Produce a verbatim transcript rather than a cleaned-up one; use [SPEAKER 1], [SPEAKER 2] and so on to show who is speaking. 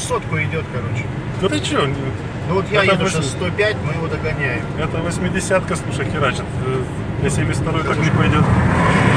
[SPEAKER 1] сотку идет, короче.
[SPEAKER 2] Да ты че?
[SPEAKER 1] Ну вот я
[SPEAKER 2] Это
[SPEAKER 1] еду
[SPEAKER 2] восемь-
[SPEAKER 1] сейчас сто пять, мы его догоняем.
[SPEAKER 2] Это восьмидесятка, слушай, херачит. Э, На семьдесят второй так не пойдет.